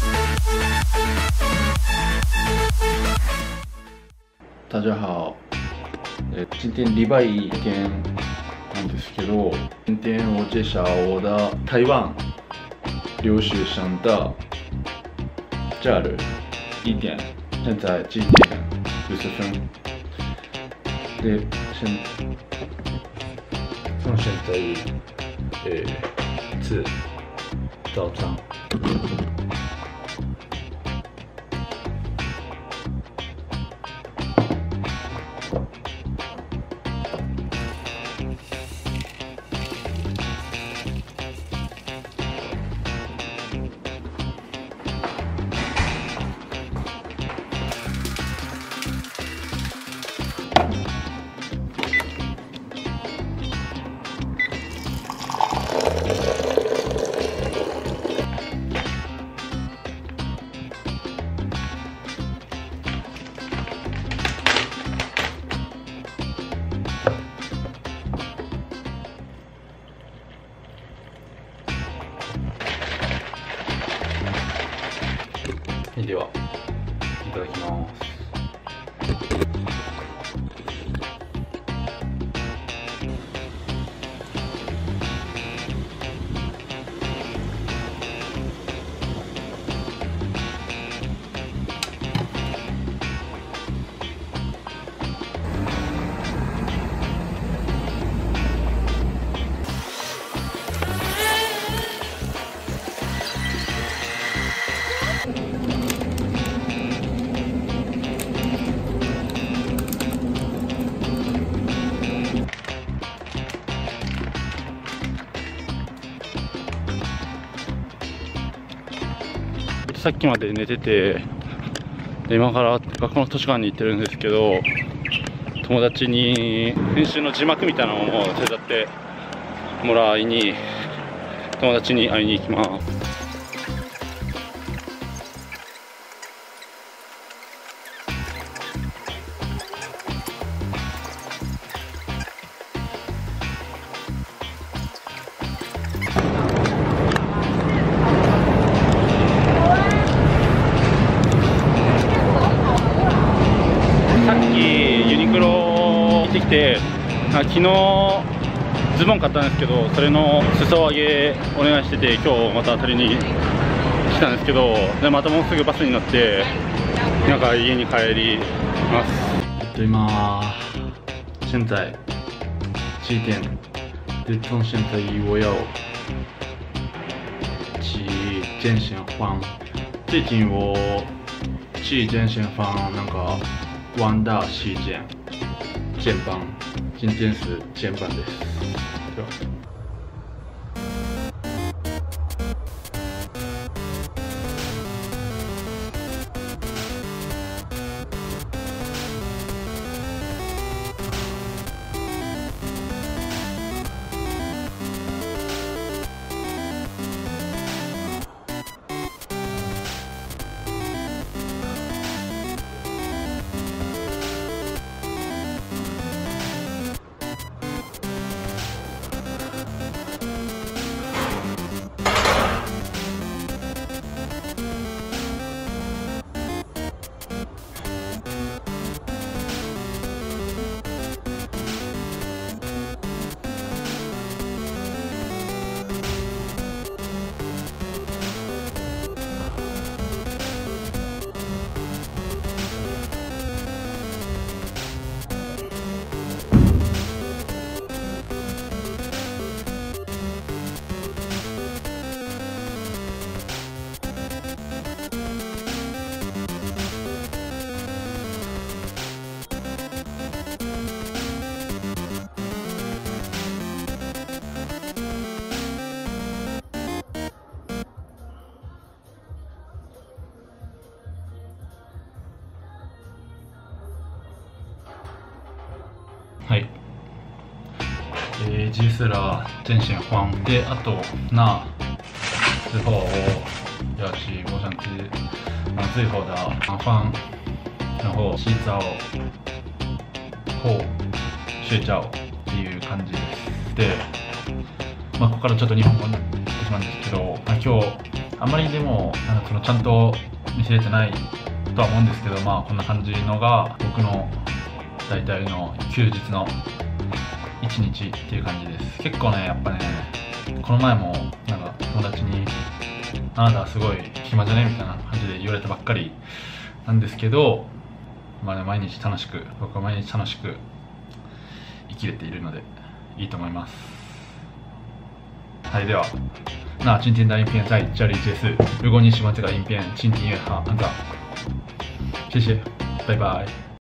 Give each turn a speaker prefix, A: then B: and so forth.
A: 大家好，今天礼拜一天なんですけど，今天我介绍我的台湾留学生的假日1点，现在几点？50分。で、从现在是早上。では、いただきます。さっきまで寝てて、今から学校の図書館に行ってるんですけど、友達に編集の字幕みたいなのを手伝ってもらいに、友達に会いに行きます。昨日ズボン買ったんですけど、それの裾上げお願いしてて、今日また取りに来たんですけど、でまたもうすぐバスに乗ってなんか家に帰ります。今现在7点，で从现在我要去健身房。最近我去健身房那个玩的时间肩膀。今天是肩膀です。对吧？はい。G スラ健身房で、あと那之后我要去洛杉矶，然后最后的麻烦，然后洗澡后睡觉っていう感じです。で、ここからちょっと日本語になってしまうんですけど、今日
B: あまりでもなんかそのちゃんと見せれてないとは思うんですけど、まあこんな感じのが僕の大体の休日の一日っていう感じです。結構ね、やっぱね、この前もなんか友達に「あなたはすごい暇じゃね?」みたいな感じで言われたばっかりなんですけど、まあね、僕は毎日楽しく生きれているのでいいと思います。はい，では，那今天的影片在这里结束。如果你喜欢这个影片，请订阅和按赞，谢谢，拜拜。